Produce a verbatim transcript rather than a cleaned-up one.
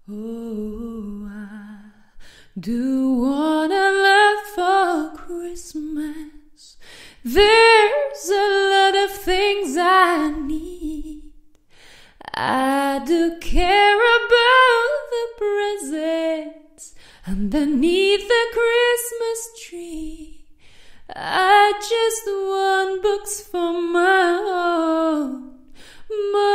Oh, I do want a lot for Christmas. There's a lot of things I need. I do care about the presents underneath the Christmas tree. I just want books for my own, my